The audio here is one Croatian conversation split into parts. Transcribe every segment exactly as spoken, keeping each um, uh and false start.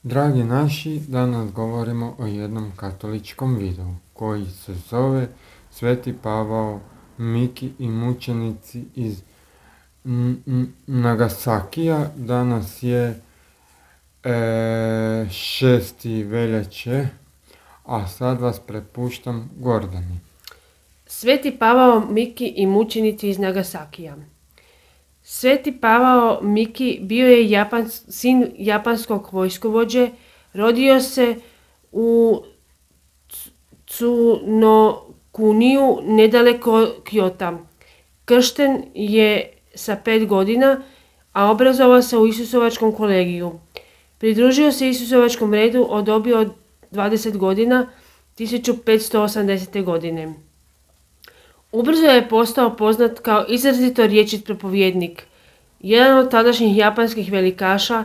Dragi naši, danas govorimo o jednom katoličkom videu koji se zove Sveti Pavao, Miki i mučenici iz Nagasakija. Danas je e, šesti veljače, a sad vas prepuštam Gordani. Sveti Pavao Miki i mučenici iz Nagasakija. Sveti Pavao Miki bio je Japans, sin japanskog vojskovođe, rodio se u Tsunokuniju nedaleko Kyota. Kršten je sa pet godina, a obrazovao se u Isusovačkom kolegiju. Pridružio se Isusovačkom redu od dobi od dvadeset godina tisuću petsto osamdesete. godine. Ubrzo je postao poznat kao izrazito rječit propovjednik. Jedan od tadašnjih japanskih velikaša,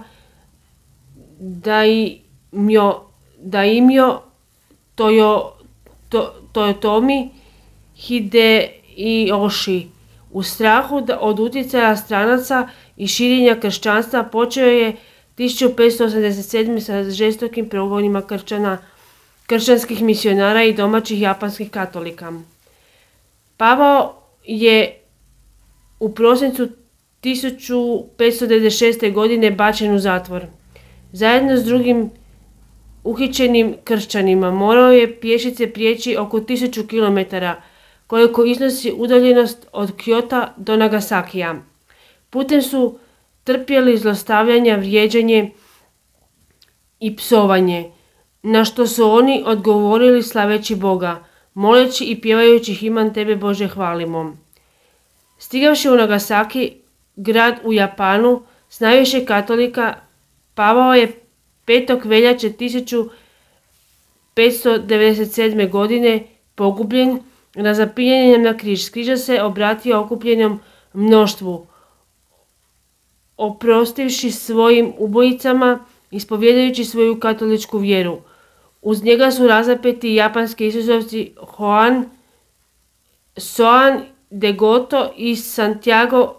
Daimyo, Daimyo Toyo, to, Toyotomi Hideyoshi, u strahu od utjecaja stranaca i širenja kršćanstva počeo je tisuću petsto osamdeset sedme. sa žestokim progonima kršćana, kršćanskih misionara i domaćih japanskih katolika. Pavao je u prosincu tisuću petsto devedeset šeste. godine bačen u zatvor. Zajedno s drugim uhićenim kršćanima morao je pješice prijeći oko tisuću kilometara, koliko iznosi udaljenost od Kyota do Nagasakija. Putem su trpjeli zlostavljanja, vrijeđanje i psovanje, na što su oni odgovorili slaveći Boga, moleći i pjevajući himan Tebe Bože hvalimo. Stigavši u Nagasaki, grad u Japanu s najviše katolika, Pavao je petog veljače tisuću petsto devedeset sedme. godine pogubljen razapinjanjem na križ. S križa se obratio okupljenom mnoštvu, oprostivši svojim ubojicama, ispovjedajući svoju katoličku vjeru. Uz njega su razapeti japanski isusovci Hoan, Soan, Degoto i Santiago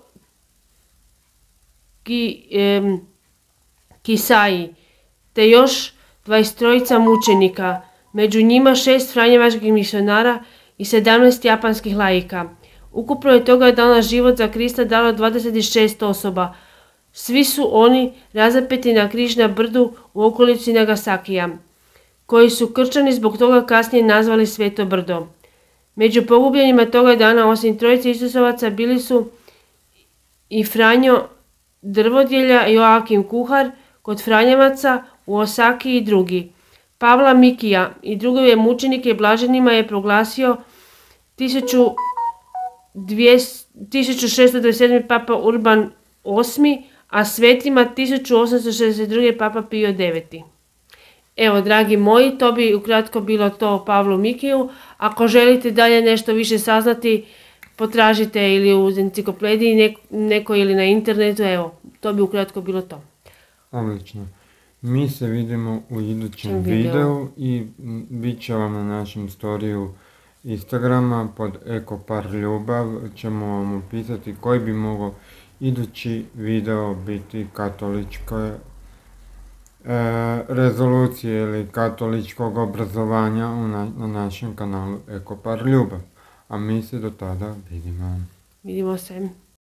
Ki, eh, Kisai, te još dvadeset trojica mučenika, među njima šest franjevačkih misionara i sedamnaest japanskih laika. Ukupno je toga dana život za Krista dalo dvadeset šest osoba. Svi su oni razapeti na križ na brdu u okolici Nagasakija, koji su kršćani zbog toga kasnije nazvali Sveto brdo. Među pogubljenima toga dana osim trojice Isusovaca bili su i Franjo Drvodjelja, Joakim Kuhar kod Franjevaca u Osaki i drugi. Pavla Mikija i drugove mučenike blaženima je proglasio tisuću šesto dvadeset sedme. papa Urban osmi, a svetima tisuću osamsto šezdeset druge. papa Pio deveti. Evo, dragi moji, to bi ukratko bilo to o Pavlu Mikiju. Ako želite dalje nešto više saznati, potražite ili u enciklopediji neko, neko ili na internetu. Evo, to bi ukratko bilo to. Odlično. Mi se vidimo u idućem videu. videu i bit će vam na našem storiju Instagrama pod Ekopar Ljubav. Ćemo vam opisati koji bi mogao idući video biti katoličke e, rezolucije ili katoličkog obrazovanja u na, na našem kanalu Ekopar Ljubav. A mi se do tada vidimo. Vidimo se.